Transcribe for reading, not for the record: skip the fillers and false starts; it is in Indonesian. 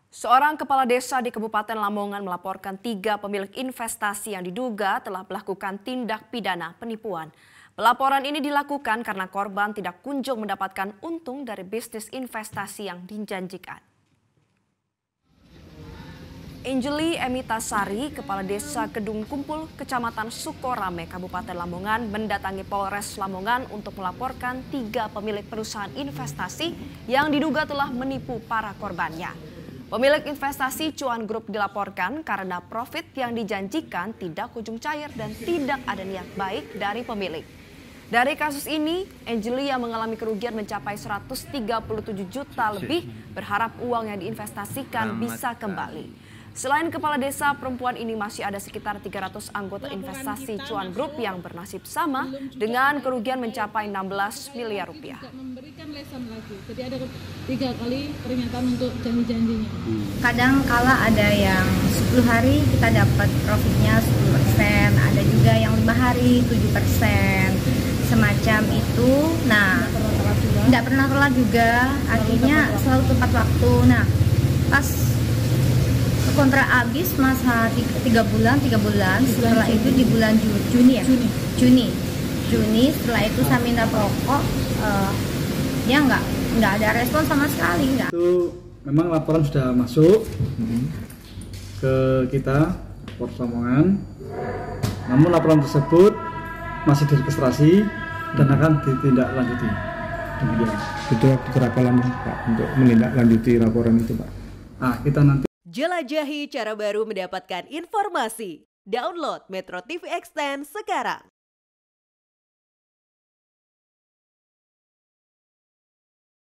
Seorang kepala desa di Kabupaten Lamongan melaporkan 3 pemilik investasi yang diduga telah melakukan tindak pidana penipuan. Pelaporan ini dilakukan karena korban tidak kunjung mendapatkan untung dari bisnis investasi yang dijanjikan. Anjeli Emitasari, Kepala Desa Kedung Kumpul, Kecamatan Sukorame, Kabupaten Lamongan, mendatangi Polres Lamongan untuk melaporkan 3 pemilik perusahaan investasi yang diduga telah menipu para korbannya. Pemilik investasi Cuan Group dilaporkan karena profit yang dijanjikan tidak kunjung cair dan tidak ada niat baik dari pemilik. Dari kasus ini, Angelia mengalami kerugian mencapai 137 juta lebih, berharap uang yang diinvestasikan bisa kembali. Selain kepala desa perempuan ini, masih ada sekitar 300 anggota investasi Cuan Group yang bernasib sama dengan kerugian mencapai 16 miliar rupiah. Memberikan lesan lagi, jadi ada 3 kali pernyataan untuk janji-janjinya. Kadang kala ada yang 10 hari kita dapat profitnya 10%, ada juga yang 5 hari 7%, semacam itu. Nah, tidak pernah telat juga, artinya selalu tepat waktu. Nah, pas kontrak habis masa 3 bulan, setelah itu di bulan Juni, setelah itu saya minta pokok, dia nggak ada respon sama sekali. Itu memang laporan sudah masuk ke kita Polres Lamongan, namun laporan tersebut masih diregistrasi dan akan ditindaklanjuti. Demikian. Itu waktu berapa lama Pak untuk menindaklanjuti laporan itu Pak? Kita nanti jelajahi cara baru mendapatkan informasi. Download Metro TV Extend sekarang.